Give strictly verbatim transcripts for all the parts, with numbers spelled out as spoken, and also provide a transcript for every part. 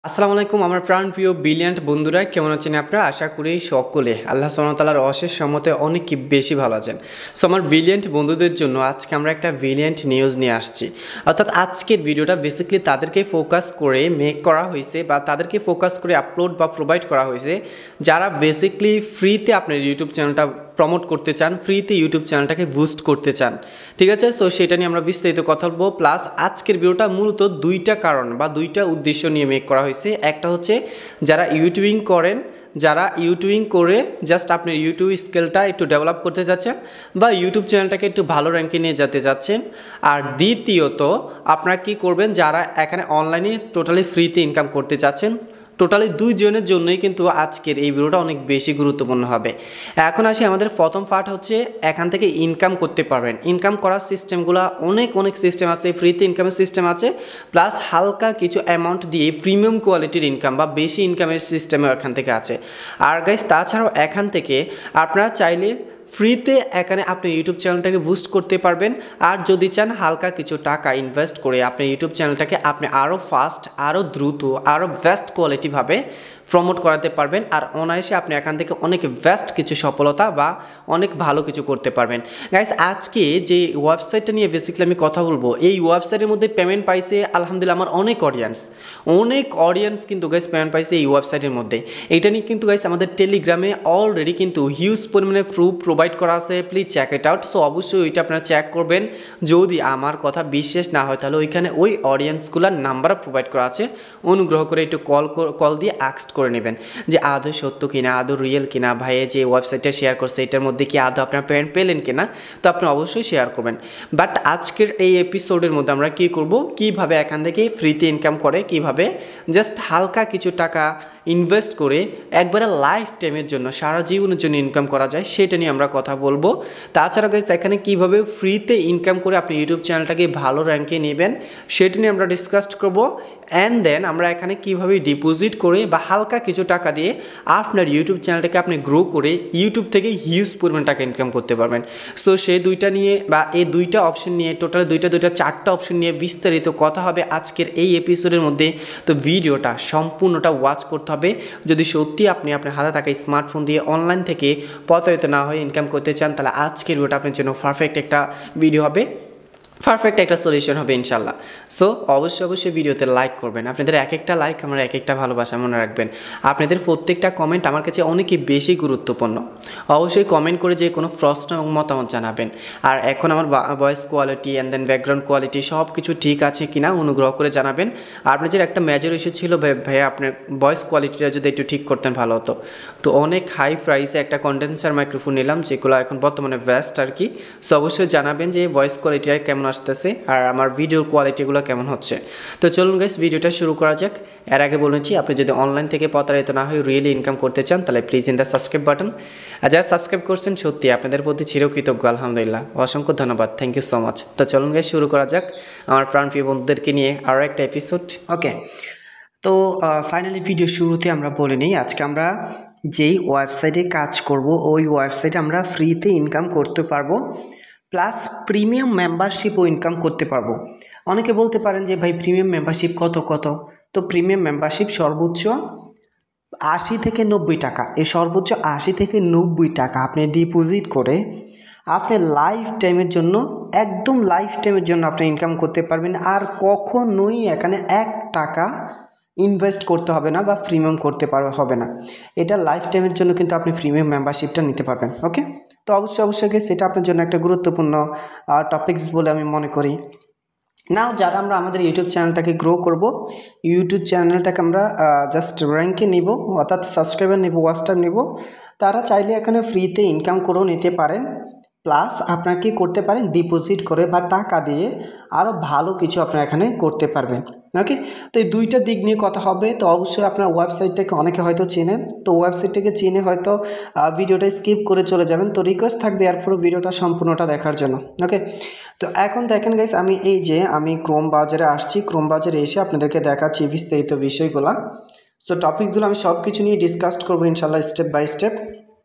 আসসালামু আলাইকুম আমার প্রাণপ্রিয় ব্রিলিয়ান্ট বন্ধুরা, কেমন আছেন আপনারা? আশা করি সকলে আল্লাহ সুবহানাহু ওয়া তাআলার অশেষ রহমতে অনেক বেশি ভালো আছেন। সো আমার ব্রিলিয়ান্ট বন্ধুদের জন্য আজকে আমরা একটা ব্রিলিয়ান্ট নিউজ নিয়ে আসছি। অর্থাৎ আজকের ভিডিওটা বেসিক্যালি তাদেরকে ফোকাস করে মেক করা হয়েছে বা তাদেরকে ফোকাস করে আপলোড বা প্রোভাইড করা হয়েছে যারা বেসিক্যালি ফ্রিতে আপনার ইউটিউব চ্যানেলটা প্রমোট করতে চান, ফ্রিতে ইউটিউব চ্যানেলটাকে বুস্ট করতে চান। ঠিক আছে, তো সেটা নিয়ে আমরা বিস্তারিত কথা বলবো। প্লাস আজকের ভিডিওটা মূলত দুইটা কারণ বা দুইটা উদ্দেশ্য নিয়ে মেক করা হয়েছে। একটা হচ্ছে যারা ইউটিউবিং করেন, যারা ইউটিউবিং করে জাস্ট আপনার ইউটিউব স্কিলটা একটু ডেভেলপ করতে যাচ্ছেন বা ইউটিউব চ্যানেলটাকে একটু ভালো র্যাঙ্কে নিয়ে যেতে যাচ্ছেন। আর দ্বিতীয়ত আপনারা কী করবেন, যারা এখানে অনলাইনে টোটালি ফ্রিতে ইনকাম করতে চাচ্ছেন। টোটালি দুইজনের জন্যই কিন্তু আজকের এই ভিডিওটা অনেক বেশি গুরুত্বপূর্ণ হবে। এখন আসি আমাদের প্রথম পার্ট হচ্ছে এখান থেকে ইনকাম করতে পারবেন। ইনকাম করার সিস্টেমগুলো অনেক অনেক সিস্টেম আছে, ফ্রিতে ইনকামের সিস্টেম আছে, প্লাস হালকা কিছু অ্যামাউন্ট দিয়ে প্রিমিয়াম কোয়ালিটির ইনকাম বা বেশি ইনকামের সিস্টেমও এখান থেকে আছে। আর গাইস তাছাড়াও এখান থেকে আপনারা চাইলে ফ্রিতে এখানে আপনি ইউটিউব চ্যানেলটাকে বুস্ট করতে পারবেন। আর যদি চান হালকা কিছু টাকা ইনভেস্ট করে আপনি ইউটিউব চ্যানেলটাকে আপনি আরও ফাস্ট, আরও দ্রুত, আরও বেস্ট কোয়ালিটিভাবে প্রমোট করাতে পারবেন। আর অনায়াসে আপনি এখান থেকে অনেক বেস্ট কিছু সফলতা বা অনেক ভালো কিছু করতে পারবেন। গাইস আজকে যে ওয়েবসাইটটা নিয়ে বেসিক্যালি আমি কথা বলবো, এই ওয়েবসাইটের মধ্যে পেমেন্ট পাইছে আলহামদুলিল্লাহ আমার অনেক অডিয়েন্স, অনেক অডিয়েন্স কিন্তু গাইস পেমেন্ট পাইছে এই ওয়েবসাইটের মধ্যে। এইটা নিয়ে কিন্তু গাইস আমাদের টেলিগ্রামে অলরেডি কিন্তু হিউজ পরিমাণে প্রুফ প্রোভাইড করা আছে, please check it out. So অবশ্যই ওইটা আপনারা চেক করবেন। যদি আমার কথা বিশ্বাস না হয় তাহলে ওইখানে ওই অডিয়েন্সগুলোর নাম্বার প্রোভাইড করা আছে, অনুগ্রহ করে একটু কল কল দিয়ে আক্সড করে নেবেন যে আদৌ সত্য কিনা, আদৌ রিয়েল কিনা, ভাইয়ে যে ওয়েবসাইটটা শেয়ার করছে এটার মধ্যে কি আদৌ আপনার পেমেন্ট পেলেন কিনা। তো আপনি অবশ্যই শেয়ার করবেন। বাট আজকের এই এপিসোডের মধ্যে আমরা কী করব, কীভাবে এখান থেকে ফ্রিতে ইনকাম করে, কিভাবে জাস্ট হালকা কিছু টাকা ইনভেস্ট করে একবারে লাইফ টাইমের জন্য, সারা জীবনের জন্য ইনকাম করা যায়, সেটা নিয়ে আমরা কথা বলবো। তাছাড়া গাইস এখানে কীভাবে ফ্রিতে ইনকাম করে আপনি ইউটিউব চ্যানেলটাকে ভালো র্যাঙ্কে নেবেন সেটা নিয়ে আমরা ডিসকাস করবো। অ্যান্ড দেন আমরা এখানে কীভাবে ডিপোজিট করে বা হালকা কিছু টাকা দিয়ে আপনার ইউটিউব চ্যানেলটাকে আপনি গ্রো করে ইউটিউব থেকে হিউজ পরিমাণ টাকা ইনকাম করতে পারবেন। সো সেই দুইটা নিয়ে বা এই দুইটা অপশন নিয়ে, টোটাল দুইটা দুইটা চারটা অপশন নিয়ে বিস্তারিত কথা হবে আজকের এই এপিসোডের মধ্যে। তো ভিডিওটা সম্পূর্ণটা ওয়াচ করতে হবে যদি সত্যি আপনি আপনার হাতে থাকা স্মার্টফোন দিয়ে অনলাইন থেকে প্রতারিত না হয়ে ইনকাম করতে চান। তাহলে আজকের ভিডিওটা আপনার জন্য পারফেক্ট একটা ভিডিও হবে, পারফেক্ট একটা সলিউশন হবে ইনশাল্লাহ। সো অবশ্যই অবশ্যই ভিডিওতে লাইক করবেন। আপনাদের এক একটা লাইক আমার এক একটা ভালোবাসা, মনে রাখবেন আপনাদের প্রত্যেকটা কমেন্ট আমার কাছে অনেক বেশি গুরুত্বপূর্ণ। অবশ্যই কমেন্ট করে যে কোনো প্রশ্ন এবং মতামত জানাবেন। আর এখন আমার voice quality and then background quality সব কিছু ঠিক আছে কিনা অনুগ্রহ করে জানাবেন। আর আপনার যে একটা মেজর ইস্যু ছিল ভাইয়া আপনার ভয়েস কোয়ালিটিটা যদি একটু ঠিক করতেন ভালো হতো। তো অনেক হাই প্রাইসে একটা কন্ডেন্সার মাইক্রোফোন নিলাম যেগুলো এখন বর্তমানে বেস্ট আর কি। সো অবশ্যই জানাবেন যে ভয়েস কোয়ালিটিটা কেমন আসতেছে আর আমার ভিডিওর কোয়ালিটিগুলো কেমন হচ্ছে। তো চলুন গাইস ভিডিওটা শুরু করা যাক। এর আগে বলেছি আপনি যদি অনলাইন থেকে প্রতারিত না হয়ে রিয়েলি ইনকাম করতে চান তাহলে please in the subscribe button. আর যারা সাবস্ক্রাইব করছেন সত্যি আপনাদের প্রতি চিরকৃতজ্ঞ, আলহামদুলিল্লাহ, অসংখ্য ধন্যবাদ, থ্যাংক ইউ সো মাচ। তো চলুন গাইস শুরু করা যাক আমার প্রাণপ্রিয় বন্ধুদেরকে নিয়ে আরও একটা এপিসোড। ওকে, তো ফাইনালি ভিডিও শুরুতে আমরা বলে নিই আজকে আমরা যেই ওয়েবসাইটে কাজ করব ওই ওয়েবসাইটে আমরা ফ্রিতে ইনকাম করতে পারবো, প্লাস প্রিমিয়াম মেম্বারশিপও ইনকাম করতে পারবো। অনেকে বলতে পারেন যে ভাই প্রিমিয়াম মেম্বারশিপ কত কত? তো প্রিমিয়াম মেম্বারশিপ সর্বোচ্চ আশি থেকে নব্বই টাকা, এই সর্বোচ্চ আশি থেকে নব্বই টাকা আপনি ডিপোজিট করে আপনি লাইফ টাইমের জন্য, একদম লাইফ টাইমের জন্য আপনি ইনকাম করতে পারবেন। আর কখনোই এখানে এক টাকা ইনভেস্ট করতে হবে না বা প্রিমিয়াম করতে পারবে হবে না। এটা লাইফ টাইমের জন্য কিন্তু আপনি প্রিমিয়াম মেম্বারশিপটা নিতে পারবেন। ওকে, তো অবশ্যই অবশ্যই সেটা আপনার জন্য একটা গুরুত্বপূর্ণ টপিকস বলে আমি মনে করি। নাও যারা আমরা আমাদের ইউটিউব চ্যানেলটাকে গ্রো করব, ইউটিউব চ্যানেলটাকে আমরা জাস্ট র্যাঙ্কে নিব, অর্থাৎ সাবস্ক্রাইবার নেব, ওয়াচ টাইম নেব, তারা চাইলে এখানে ফ্রিতে ইনকাম করেও নিতে পারেন। প্লাস আপনারা কি করতে পারেন, ডিপোজিট করে বা টাকা দিয়ে আরও ভালো কিছু আপনারা এখানে করতে পারবেন। ওকে, তো এই দুইটা দিক নিয়ে কথা হবে। তো অবশ্যই আপনার ওয়েবসাইটটাকে অনেকে হয়তো চেনেন, তো ওয়েবসাইটটাকে চিনে হয়তো ভিডিওটা স্কিপ করে চলে যাবেন। তো রিকোয়েস্ট থাকবে এরপর ভিডিওটা সম্পূর্ণটা দেখার জন্য। ওকে, তো এখন দেখেন গাইস, আমি এই যে আমি ক্রোম ব্রাউজারে আসছি, ক্রোম ব্রাউজারে এসে আপনাদেরকে দেখাচ্ছি বিস্তারিত বিষয়গুলো। সো টপিকগুলো আমি সব কিছু নিয়ে ডিসকাস করবো ইনশাল্লাহ স্টেপ বাই স্টেপ।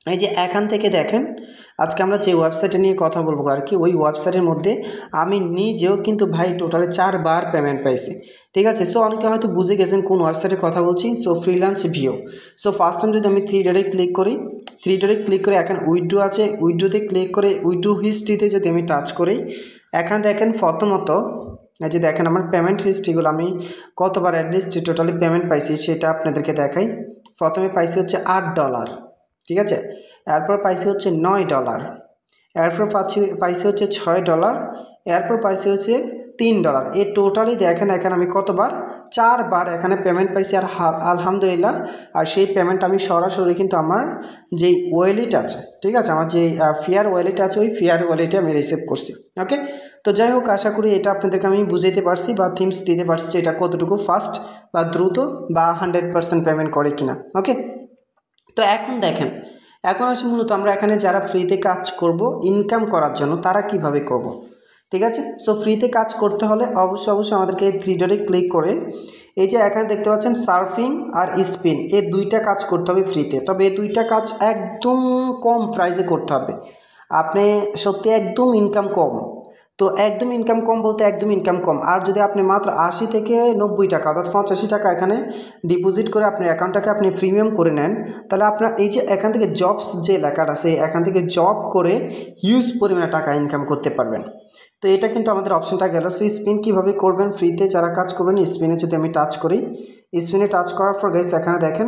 এই যে এখান থেকে দেখেন আজকে আমরা যে ওয়েবসাইটে নিয়ে কথা বলবো আর কি, ওই ওয়েবসাইটের মধ্যে আমি নিজেও কিন্তু ভাই টোটালে চারবার পেমেন্ট পাইছি, ঠিক আছে। সো অনেকে হয়তো বুঝে গেছেন কোন ওয়েবসাইটে কথা বলছি। সো ফ্রিল্যান্স ভিও। সো ফার্স্ট টাইম যদি আমি থ্রি ডটে ক্লিক করি, থ্রি ডটে ক্লিক করে এখন উইথড্র আছে, উইথড্রোতে ক্লিক করে উইথড্র হিস্ট্রিতে যদি আমি টাচ করি, এখানে দেখেন প্রথমত এই যে দেখেন আমার পেমেন্ট হিস্ট্রিগুলো আমি কতবার অ্যাটলিস্ট টোটালি পেমেন্ট পাইছি সেটা আপনাদেরকে দেখাই। প্রথমে পাইছি হচ্ছে আট ডলার, ঠিক আছে। এরপর পাইছি হচ্ছে নয় ডলার, এরপর পাচ্ছি পাইছি হচ্ছে ছয় ডলার, এরপর পাইছি হচ্ছে তিন ডলার। এই টোটালি দেখেন এখানে আমি কতবার, চারবার এখানে পেমেন্ট পাইছি। আর আলহামদুলিল্লাহ, আর সেই পেমেন্ট আমি সরাসরি কিন্তু আমার যেই ওয়ালেট আছে, ঠিক আছে, আমার যেই ফেয়ার ওয়ালেট আছে ওই ফেয়ার ওয়ালেটে আমি রিসিভ করছি। ওকে, তো যাই হোক, আশা করি এটা আপনাদেরকে আমি বুঝাইতে পারছি বা থিমস দিতে পারছি যে এটা কতটুকু ফাস্ট বা দ্রুত বা হান্ড্রেড পার্সেন্ট পেমেন্ট করে কিনা। ওকে, তো এখন দেখেন, এখন আসলে মূলত আমরা এখানে যারা ফ্রিতে কাজ করব ইনকাম করার জন্য তারা কিভাবে করব, ঠিক আছে। সো ফ্রিতে কাজ করতে হলে অবশ্যই অবশ্যই আমাদেরকে এই থ্রি ডটে ক্লিক করে এই যে এখানে দেখতে পাচ্ছেন সার্ফিং আর স্পিন, এই দুইটা কাজ করতে হবে ফ্রিতে। তবে এই দুইটা কাজ একদম কম প্রাইসে করতে হবে, আপনি সত্যি একদম ইনকাম কম। তো একদম ইনকাম কম বলতে একদম ইনকাম কম। আর যদি আপনি মাত্র আশি থেকে নব্বই টাকা অর্থাৎ পঁচাশি টাকা এখানে ডিপোজিট করে আপনার অ্যাকাউন্টটাকে আপনি প্রিমিয়াম করে নেন, তাহলে আপনার এই যে এখান থেকে জবস যে লেখাটা আছে এখান থেকে জব করে হিউজ পরিমাণে টাকা ইনকাম করতে পারবেন। তো এটা কিন্তু আমাদের অপশনটা গেল। সো স্পিন কীভাবে করবেন ফ্রিতে যারা কাজ করবেন, স্পিনে যদি আমি টাচ করি, স্পিনে টাচ করার পর গাইস এখানে দেখেন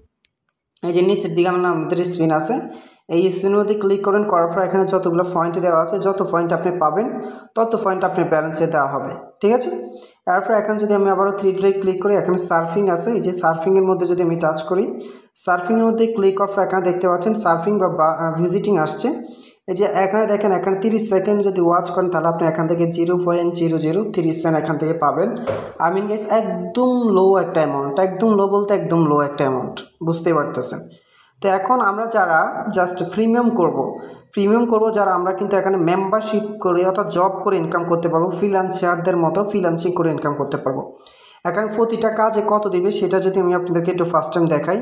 এই যে নিচের দিকে আমাদের স্পিন আছে, এই স্পিনের মধ্যে ক্লিক করেন, করার পর এখানে যতগুলো পয়েন্ট দেওয়া আছে যত পয়েন্ট আপনি পাবেন তত পয়েন্ট আপনার ব্যালেন্সে দেওয়া হবে, ঠিক আছে। এরপর এখন যদি আমি আবারও থ্রি ডটে ক্লিক করি, এখানে সার্ফিং আছে, এই যে সার্ফিংয়ের মধ্যে যদি আমি টাচ করি, সার্ফিংয়ের মধ্যে ক্লিক করার পর এখানে দেখতে পাচ্ছেন সার্ফিং বা ভিজিটিং আসছে। এই যে এখানে দেখেন এখানে তিরিশ সেকেন্ড যদি ওয়াচ করেন তাহলে আপনি এখান থেকে জিরো পয়েন্ট জিরো জিরো তিরিশ সেন্ট এখান থেকে পাবেন। আই মিন গাইস একদম লো একটা অ্যামাউন্ট, একদম লো বলতে একদম লো একটা অ্যামাউন্ট, বুঝতেই পারতেছেন। তো এখন আমরা যারা জাস্ট প্রিমিয়াম করব প্রিমিয়াম করব যারা, আমরা কিন্তু এখানে মেম্বারশিপ করে অর্থাৎ জব করে ইনকাম করতে পারবো, ফ্রিল্যান্সারদের মতো ফ্রিল্যান্সিং করে ইনকাম করতে পারবো। এখানে প্রতিটা কাজে কত দিবে সেটা যদি আমি আপনাদেরকে একটু ফার্স্ট টাইম দেখাই,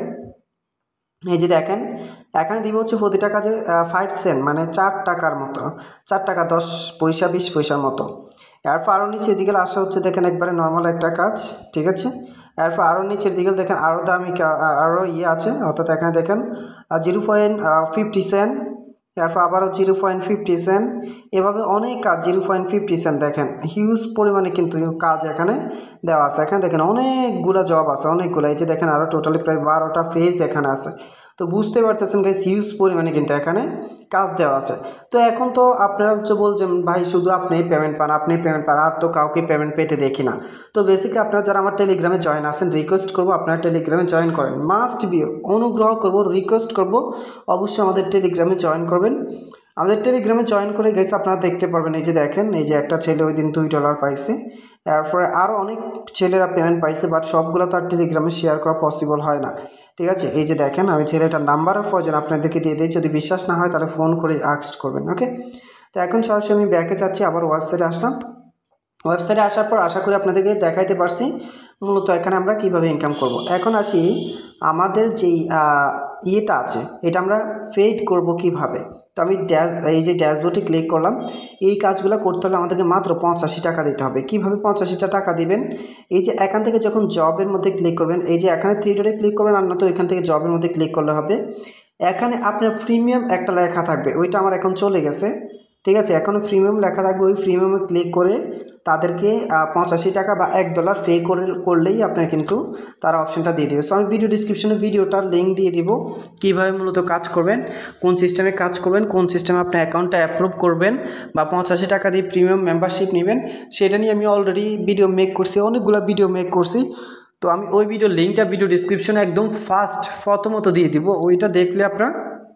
এই যে দেখেন এখানে দিব হচ্ছে প্রতিটা কাজে ফাইভ সেন্ট মানে চার টাকার মতো, চার টাকা দশ পয়সা বিশ পয়সার মতো। এরপর আরও নিচে এদিকে আসা হচ্ছে দেখেন একবারে নর্মাল একটা কাজ, ঠিক আছে। এরপর আরও নিচের দিকে দেখেন আরও দামি আরও ইয়ে আছে, অর্থাৎ এখানে দেখেন জিরো পয়েন্ট ফিফটি সেন্ট, এরপর আবারও জিরো পয়েন্ট ফিফটি সেন্ট, এভাবে অনেক কাজ জিরো পয়েন্ট ফিফটি সেন্ট। দেখেন হিউজ পরিমাণে কিন্তু কাজ এখানে দেওয়া আছে। এখানে দেখেন অনেকগুলো জব আছে, অনেকগুলো। এই যে দেখেন আরও টোটালি প্রায় বারোটা পেজ এখানে আছে। তো বুঝতে পারতেছেন গাইস হিউজ পরিমাণে কিন্তু এখানে কাজ দেওয়া আছে। তো এখন তো আপনারা হচ্ছে বলছেন ভাই শুধু আপনি পেমেন্ট পান, আপনি পেমেন্ট পান, আর তো কাউকে পেমেন্ট পেতে দেখি না। তো বেসিক্যালি আপনারা যারা আমার টেলিগ্রামে জয়েন আছেন, রিকোয়েস্ট করবো আপনারা টেলিগ্রামে জয়েন করেন, মাস্ট বি, অনুগ্রহ করবো, রিকোয়েস্ট করবো অবশ্যই আমাদের টেলিগ্রামে জয়েন করবেন। আমাদের টেলিগ্রামে জয়েন করে গেছে আপনারা দেখতে পারবেন, এই যে দেখেন এই যে একটা ছেলে ওই দিন দুই ডলার পাইছে, এরপরে আরও অনেক ছেলেরা পেমেন্ট পাইছে, বাট সবগুলো তার টেলিগ্রামে শেয়ার করা পসিবল হয় না, ঠিক আছে। এই যে দেখেন আমি ছেলেটার নাম্বার আর প্রয়োজন আপনাদেরকে দিয়ে দিই, যদি বিশ্বাস না হয় তাহলে ফোন করে আস্ক করবেন। ওকে, তো এখন সরাসরি আমি ব্যাকে যাচ্ছি, আবার ওয়েবসাইটে আসলাম। ওয়েবসাইটে আসার পর আশা করি আপনাদেরকে দেখাইতে পারছি মূলত এখানে আমরা কিভাবে ইনকাম করব। এখন আসি আমাদের যেই ইয়েটা আছে এটা আমরা পেইড করব কিভাবে। তো আমি ড্যাশ এই যে ড্যাশবোর্ডে ক্লিক করলাম, এই কাজগুলো করতে হলে আমাদেরকে মাত্র পঁচাশি টাকা দিতে হবে। কিভাবে পঁচাশিটা টাকা দিবেন, এই যে এখান থেকে যখন জবের মধ্যে ক্লিক করবেন, এই যে এখানে থ্রি ডটে ক্লিক করবেন, আর নয়তো এখান থেকে জবের মধ্যে ক্লিক করলে হবে। এখানে আপনার প্রিমিয়াম একটা লেখা থাকবে, ওইটা আমার এখন চলে গেছে, ঠিক আছে। এখনও প্রিমিয়াম লেখা থাকবে, ওই প্রিমিয়ামে ক্লিক করে তাদেরকে পঁচাশি টাকা বা এক ডলার পে করে করলেই আপনার কিন্তু তারা অপশনটা দিয়ে দেবে। সো আমি ভিডিও ডিসক্রিপশনে ভিডিওটার লিঙ্ক দিয়ে দিব কীভাবে মূলত কাজ করবেন, কোন সিস্টেমে কাজ করবেন, কোন সিস্টেমে আপনার অ্যাকাউন্টটা অ্যাপ্রুভ করবেন বা পঁচাশি টাকা দিয়ে প্রিমিয়াম মেম্বারশিপ নেবেন, সেটা নিয়ে আমি অলরেডি ভিডিও মেক করছি, অনেকগুলো ভিডিও মেক করছি। তো আমি ওই ভিডিও লিঙ্কটা ভিডিও ডিসক্রিপশনে একদম ফার্স্ট প্রথমত দিয়ে দিব, ওইটা দেখলে আপনারা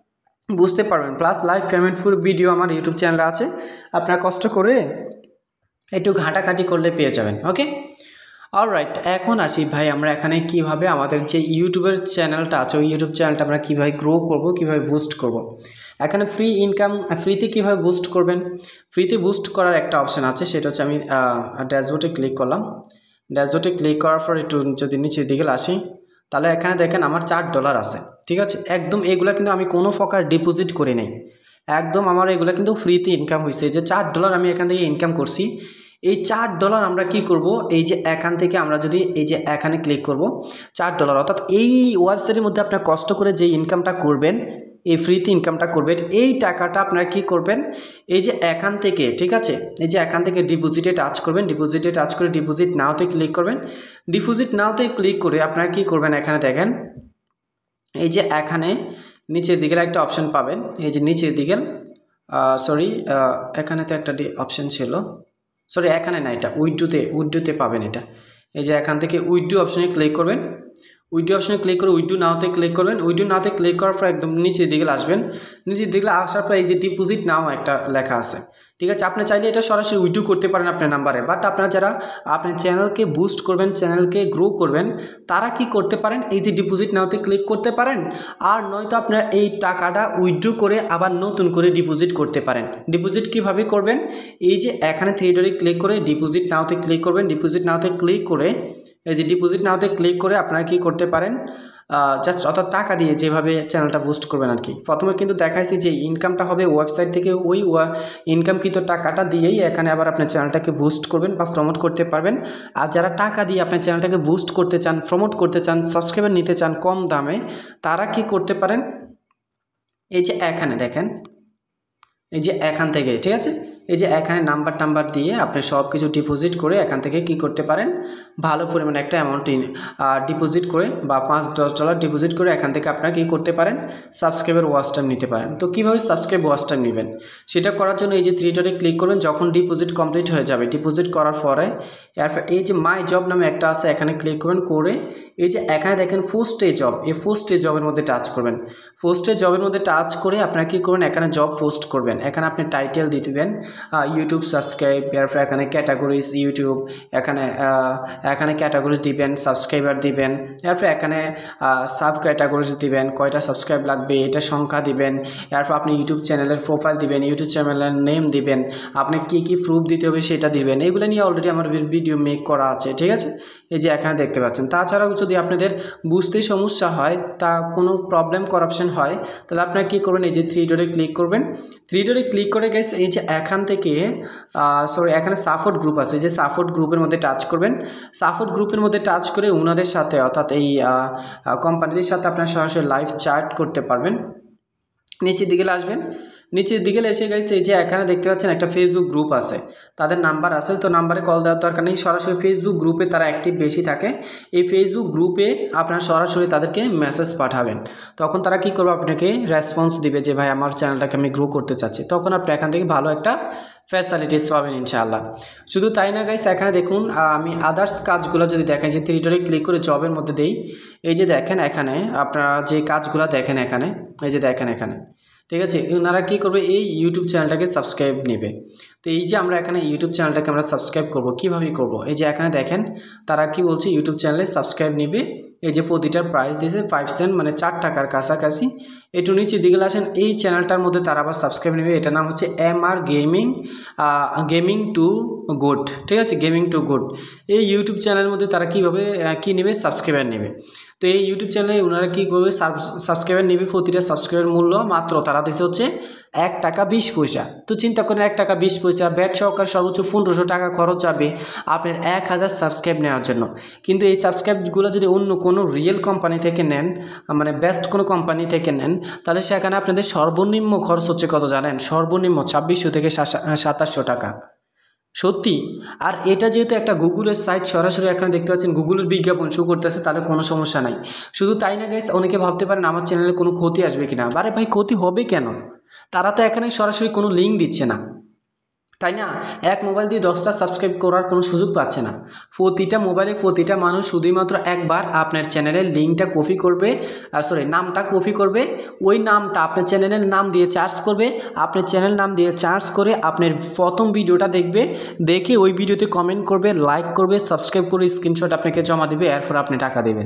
বুঝতে পারবেন। Plus live payment full video আমার ইউটিউব চ্যানেলে আছে, আপনারা কষ্ট করে একটু ঘাটাঘাটি করলে পেয়ে যাবেন। ওকে, অলরাইট, এখন আসি ভাই আমরা এখানে কিভাবে আমাদের যে ইউটিউবের চ্যানেলটা আছে ওই ইউটিউব চ্যানেলটা আমরা কীভাবে গ্রো করব, কীভাবে বুস্ট করব। এখানে ফ্রি ইনকাম, ফ্রিতে কীভাবে বুস্ট করবেন, ফ্রিতে বুস্ট করার একটা অপশান আছে, সেটা হচ্ছে আমি ড্যাশবোর্ডে ক্লিক করলাম। ড্যাশবোর্ডে ক্লিক করার পর একটু যদি নিচের দিকে আসি, তাহলে এখানে দেখেন আমার চার ডলার আছে, ঠিক আছে। একদম এগুলা কিন্তু আমি কোনো প্রকার ডিপোজিট করি নাই, একদম আমার এগুলা কিন্তু ফ্রিতে ইনকাম হয়েছে। যে চার ডলার আমি এখান থেকে ইনকাম করছি, এই চার ডলার আমরা কি করব, এই যে এখান থেকে আমরা যদি এই যে এখানে ক্লিক করব চার ডলার, অর্থাৎ এই ওয়েবসাইটের মধ্যে আপনার কষ্ট করে যে ইনকামটা করবেন, এই ফ্রিতে ইনকামটা করবেন, এই টাকাটা আপনারা কি করবেন, এই যে এখান থেকে, ঠিক আছে, এই যে এখান থেকে ডিপোজিটে টাচ করবেন, ডিপোজিটে টাচ করে ডিপোজিট নাওতে ক্লিক করবেন। ডিপোজিট নাওতে ক্লিক করে আপনারা কি করবেন, এখানে দেখেন এই যে এখানে নিচের দিকে একটা অপশন পাবেন, এই যে নিচের দিকে, সরি এখানে তো একটা অপশন ছিল, সরি এখানে না, এটা উইথড্রোতে উইথড্রোতে পাবেন এটা। এই যে এখান থেকে উইথড্রো অপশনে ক্লিক করবেন, উইথড্রো অপশনে ক্লিক করে উইথড্রো নাওতে ক্লিক করবেন। উইথড্রো নাওতে ক্লিক করার পর একদম নিচের দিকে আসবেন, নিচের দিকে আসার পর এই যে ডিপোজিট নাও একটা লেখা আছে, ঠিক আছে। আপনি চাইলে এটা সরাসরি উইথড্রো করতে পারেন আপনার নাম্বারে, বাট আপনারা যারা আপনি চ্যানেলকে বুস্ট করবেন, চ্যানেলকে গ্রো করবেন, তারা কি করতে পারেন, এই যে ডিপোজিট নাওতে ক্লিক করতে পারেন। আর নয়তো আপনারা এই টাকাটা উইথড্রো করে আবার নতুন করে ডিপোজিট করতে পারেন। ডিপোজিট কিভাবে করবেন, এই যে এখানে থ্রি ডটে ক্লিক করে ডিপোজিট নাওতে ক্লিক করবেন। ডিপোজিট নাওতে ক্লিক করে এই যে ডিপোজিট নাওতে ক্লিক করে আপনারা কি করতে পারেন, জাস্ট অর্থাৎ টাকা দিয়ে যেভাবে চ্যানেলটা বুস্ট করবেন আর কি। প্রথমে কিন্তু দেখাইছি যে ইনকামটা হবে ওয়েবসাইট থেকে, ওই ইনকামকৃত টাকাটা দিয়েই এখানে আবার আপনার চ্যানেলটাকে বুস্ট করবেন বা প্রমোট করতে পারবেন। আর যারা টাকা দিয়ে আপনার চ্যানেলটাকে বুস্ট করতে চান, প্রমোট করতে চান, সাবস্ক্রাইবার নিতে চান কম দামে, তারা কি করতে পারেন, এই যে এখানে দেখেন, এই যে এখান থেকে, ঠিক আছে, এই যে এখানে নাম্বার টাম্বার দিয়ে আপনি সব কিছু ডিপোজিট করে এখান থেকে কি করতে পারেন, ভালো পরিমাণে একটা অ্যামাউন্ট ডিপোজিট করে বা পাঁচ দশ ডলার ডিপোজিট করে এখান থেকে আপনারা কি করতে পারেন, সাবস্ক্রাইবার ওয়াচ টাইম নিতে পারেন। তো কীভাবে সাবস্ক্রাইব ওয়াচ টাইম নেবেন, সেটা করার জন্য এই যে থ্রি ডটে ক্লিক করবেন। যখন ডিপোজিট কমপ্লিট হয়ে যাবে, ডিপোজিট করার পরে এরপর এই যে মাই জব নামে একটা আছে, এখানে ক্লিক করবেন, করে এই যে এখানে দেখেন ফার্স্ট এ জব, এই ফার্স্ট এ জবের মধ্যে টাচ করবেন। ফার্স্ট এ জবের মধ্যে টাচ করে আপনারা কী করবেন, এখানে জব পোস্ট করবেন। এখানে আপনি টাইটেল দিয়ে দেবেন ইউটিউব সাবস্ক্রাইব, এরপর এখানে ক্যাটাগরিজ ইউটিউব, এখানে এখানে ক্যাটাগরিজ দিবেন, সাবস্ক্রাইবার দিবেন, এরপর এখানে সাব ক্যাটাগরিজ দিবেন, কয়টা সাবস্ক্রাইব লাগবে এটা সংখ্যা দিবেন, এরপর আপনি ইউটিউব চ্যানেলের প্রোফাইল দিবেন, ইউটিউব চ্যানেলের নেম দিবেন, আপনি কী কী প্রুফ দিতে হবে সেটা দিবেন। এগুলো নিয়ে অলরেডি আমার ভিডিও মেক করা আছে, ঠিক আছে, এই যে এখানে দেখতে পাচ্ছেন। তাছাড়াও যদি আপনাদের বুঝতেই সমস্যা হয়, তা কোনো প্রবলেম করাপশন হয়, তাহলে আপনারা কী করবেন, এই যে থ্রি ডটে ক্লিক করবেন। থ্রি ডটে ক্লিক করে গেছে এই যে এখান থেকে সরি এখানে সাপোর্ট গ্রুপ আছে, যে সাপোর্ট গ্রুপের মধ্যে টাচ করবেন। সাপোর্ট গ্রুপের মধ্যে টাচ করে ওনাদের সাথে, অর্থাৎ এই কোম্পানিদের সাথে আপনারা সরাসরি লাইভ চ্যাট করতে পারবেন। নিচের দিকে আসবেন, নিচের দিকে এসে গেছে এই যে এখানে দেখতে পাচ্ছেন একটা ফেসবুক গ্রুপ আছে, তাদের নাম্বার আছে, তো নাম্বারে কল দেওয়ার দরকার নেই, সরাসরি ফেসবুক গ্রুপে তারা অ্যাক্টিভ বেশি থাকে। এই ফেসবুক গ্রুপে আপনারা সরাসরি তাদেরকে মেসেজ পাঠাবেন, তখন তারা কি করবে, আপনাকে রেসপন্স দিবে যে ভাই আমার চ্যানেলটাকে আমি গ্রো করতে চাচ্ছি, তখন আপনি এখান থেকে ভালো একটা ফ্যাসিলিটিস পাবেন ইনশাআল্লাহ। শুধু তাই না গাইস, এখানে দেখুন আমি আদার্স কাজগুলো যদি দেখাই, যে থ্রি ডটে ক্লিক করে জবের মধ্যে দেই, এই যে দেখেন এখানে আপনারা যে কাজগুলো দেখেন এখানে, এই যে দেখেন এখানে, ঠিক আছে, ওনারা কী করবে, এই ইউটিউব চ্যানেলটাকে সাবস্ক্রাইব নেবে। তো এই যে আমরা এখানে ইউটিউব চ্যানেলটাকে আমরা সাবস্ক্রাইব করব, কীভাবে করব, এই যে এখানে দেখেন তারা কি বলছে, ইউটিউব চ্যানেলে সাবস্ক্রাইব নেবে। এই যে প্রতিটার প্রাইস দিয়েছে ফাইভ সেন্ট, মানে চার টাকার কাছাকাছি। একটু নিচের দিকে আসেন, এই চ্যানেলটার মধ্যে তারা আবার সাবস্ক্রাইব নেবে, এটার নাম হচ্ছে M R gaming gaming to good, ঠিক আছে, গেমিং টু গুড। এই ইউটিউব চ্যানেলের মধ্যে তারা কীভাবে কী নেবে, সাবস্ক্রাইবার নেবে। তো এই ইউটিউব চ্যানেলে ওনারা কী করবে, সাবস্ক্রাইবার নেবে, প্রতিটা সাবস্ক্রাইবার মূল্য মাত্র তারা দিয়েছে হচ্ছে এক টাকা বিশ পয়সা। তো চিন্তা করেন এক টাকা বিশ পয়সা, ব্যাট সহকারে সর্বোচ্চ পনেরোশো টাকা খরচ যাবে আপনার এক হাজার সাবস্ক্রাইব নেওয়ার জন্য। কিন্তু এই সাবস্ক্রাইবগুলো যদি অন্য কোনো রিয়েল কোম্পানি থেকে নেন, মানে বেস্ট কোনো কোম্পানি থেকে নেন, তাহলে সেখানে আপনাদের সর্বনিম্ন খরচ হচ্ছে কত জানেন, সর্বনিম্ন ছাব্বিশশো থেকে সাতাশশো টাকা, সত্যি। আর এটা যেহেতু একটা গুগলের সাইট, সরাসরি এখানে দেখতে পাচ্ছেন গুগলের বিজ্ঞাপন শো করতেছে, তাহলে কোনো সমস্যা নাই। শুধু তাই না গাইস, অনেকে ভাবতে পারেন আমার চ্যানেলে কোনো ক্ষতি আসবে কিনা, আরে ভাই ক্ষতি হবে কেন, তারা তো এখানে সরাসরি কোনো লিঙ্ক দিচ্ছে না, তাই না, এক মোবাইল দিয়ে দশটা সাবস্ক্রাইব করার কোনো সুযোগ পাচ্ছে না। প্রতিটা মোবাইলে প্রতিটা মানুষ শুধুমাত্র একবার আপনার চ্যানেলের লিঙ্কটা কপি করবে, সরি নামটা কপি করবে, ওই নামটা আপনার চ্যানেলের নাম দিয়ে চার্জ করবে, আপনার চ্যানেল নাম দিয়ে চার্জ করে আপনার প্রথম ভিডিওটা দেখবে, দেখে ওই ভিডিওতে কমেন্ট করবে, লাইক করবে, সাবস্ক্রাইব করে স্ক্রিনশট আপনাকে জমা দেবে, এরপর আপনি টাকা দেবেন।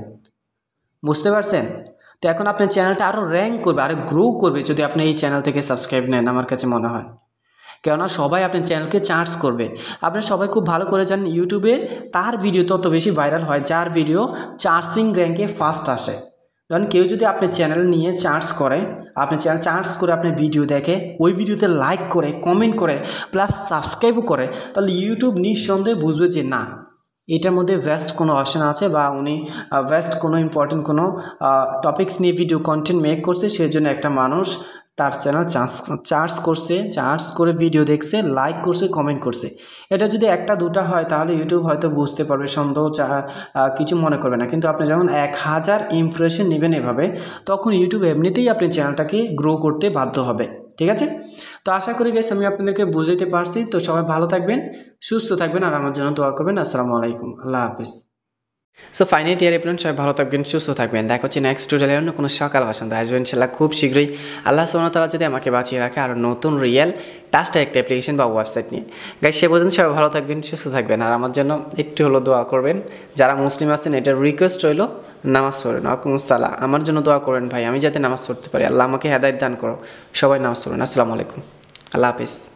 বুঝতে পারছেন? তো এখন আপনার চ্যানেলটা আরও র্যাঙ্ক করবে, আরও গ্রো করবে যদি আপনি এই চ্যানেল থেকে সাবস্ক্রাইব নেন, আমার কাছে মনে হয়। কেননা সবাই আপনার চ্যানেলকে সার্চ করবে। আপনারা সবাই খুব ভালো করে জানেন ইউটিউবে তার ভিডিও তত বেশি ভাইরাল হয় যার ভিডিও সার্চিং র্যাঙ্কে ফার্স্ট আসে। কারণ কেউ যদি আপনার চ্যানেল নিয়ে সার্চ করে, আপনার চ্যানেল সার্চ করে আপনার ভিডিও দেখে, ওই ভিডিওতে লাইক করে, কমেন্ট করে, প্লাস সাবস্ক্রাইবও করে, তাহলে ইউটিউব নিঃসন্দেহে বুঝবে যে না, এটার মধ্যে বেস্ট কোনো অপশান আছে বা উনি বেস্ট কোনো ইম্পর্টেন্ট কোনো টপিকস নিয়ে ভিডিও কন্টেন্ট মেক করছে, সেই জন্য একটা মানুষ তার চ্যানেল চার্জ চার্জ করছে, চার্জ করে ভিডিও দেখছে, লাইক করছে, কমেন্ট করছে। এটা যদি একটা দুটা হয় তাহলে ইউটিউব হয়তো বুঝতে পারবে, সন্দেহ কিছু মনে করবে না। কিন্তু আপনি যখন এক হাজার ইমপ্রেশন নেবেন এভাবে, তখন ইউটিউব এমনিতেই আপনার চ্যানেলটাকে গ্রো করতে বাধ্য হবে। ঠিক আছে, তো আশা করি গেস আমি আপনাদেরকে বুঝাইতে পারছি। তো সবাই ভালো থাকবেন, সুস্থ থাকবেন, আর আমার জন্য দোয়া করবেন। আসসালামু আলাইকুম, আল্লাহ হাফিজ। সো ফাইনাল ইয়ার এপ্রিল সবাই ভালো থাকবেন, সুস্থ থাকবেন। দেখা হচ্ছে নেক্সট টিউটোরিয়ালে অন্য কোনো সকাল বাসন্ত আসবেন ইনশাআল্লাহ খুব শীঘ্রই। আল্লাহ সুবহানাহু ওয়া তাআলা যদি আমাকে বাঁচিয়ে রাখে আর নতুন রিয়েল টাস্ট একটা অ্যাপ্লিকেশন বা ওয়েবসাইট নিয়ে। গাইস সে পর্যন্ত সবাই ভালো থাকবেন, সুস্থ থাকবেন, আর আমার জন্য একটু হলো দোয়া করবেন। যারা মুসলিম আছেন এটার রিকোয়েস্ট রইল, নামাজ পড়েন। আকুমুসাল্লাহ, আমার জন্য দোয়া করেন ভাই, আমি যাতে নামাজ পড়তে পারি। আল্লাহ আমাকে হেদায়েত দান করো। সবাই নামাজ পড়েন। আসসালামু আলাইকুম, আল্লাহ হাফিজ।